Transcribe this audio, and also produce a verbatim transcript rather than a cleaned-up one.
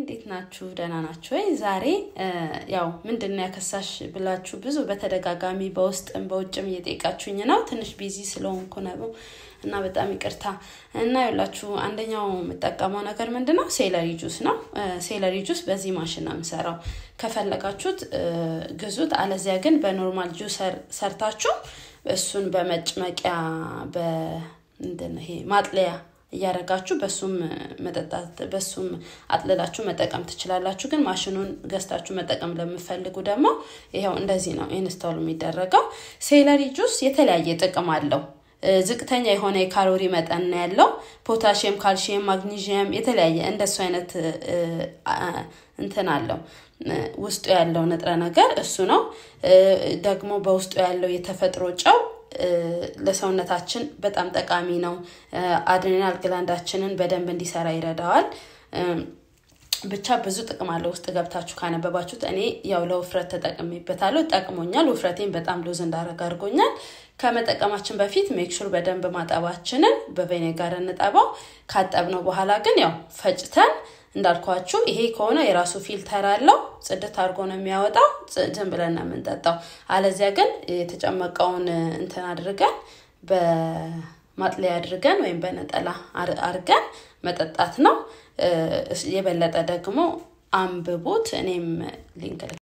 እንዴት ናችሁ ደህና ናችሁ ወይ ዛሬ ያው ምንድነው ያከሳሽ ብላችሁ ብዙ በተደጋጋሚ በውስጥም በውጭም እየጠየቃችሁኝ ነው ትንሽ ቢዚ ስለሆንኩ ነው እና በጣም ይቅርታ እና ይላችሁ አንደኛው መጠቀመው ነገር ምንድነው ሴለሪ ጁስ ነው ሴለሪ ጁስ በዚህ ማሽን ነው የምሰራው ከፈለጋችሁት ግዙት አለዚያ ግን በኖርማል ጁሰር ሰርታችሁ እሱን በመጭመቂያ በእንደነ ይሄ ማጥለያ ያረጋችሁ በሱም መጠጣት በሱም አጥለላችሁ መጠቀም ትችላላችሁ ግን ማሽኑን ገዝታችሁ መጠቀም ለምትፈልጉ ደግሞ ይሄው እንደዚህ ነው ኢንስቶል የሚደረገው ሴለሪ ጁስ የተለያየ ጥቅም አለው ዝቅተኛ የሆነ የካሎሪ መጠን ያለው ፖታሺየም ካልሲየም ማግኒዚየም የተለያየ እንደሱ አይነት እንትን አለው ውስጡ ያለው ንጥረ ነገር እሱ ነው ደግሞ በውስጡ ያለው የተፈጥሮ ጨው ለሰውነታችን በጣም ጠቃሚ ነው አድሬናል ግላንዳችንን በደንብ እንዲሰራ ይረዳዋል ብቻ ብዙ ጥቅም አለው ውስጥ ገብታችሁ ካነበባችሁት እኔ ያው ለውፍረት ተጠቅሜበታለሁ ጠቅሞኛል ውፍረቴን በጣም ሎዝ እንዳረጋ አድርጎኛል ከመጠቀማችን በፊት ሜክ ሹር በደንብ ማጠባችንን በቬኔጋር እንጠባው ካጠብነው በኋላ ግን ያው ፈጭተን እንዳልኳችሁ ይሄ ከሆነ የራሱ ፊልተር አለው ጽድት አድርጎ ነው የሚያወጣው ዝም ብለን ነው የምንጠጣው አለዚያ ግን የተጨመቀውን እንትን አድርገን በማጥለያ አድርገን ወይም በነጠላ አድርገን መጠጣት ነው የበለጠ ደግሞ አንብቡት እኔም ሊንክ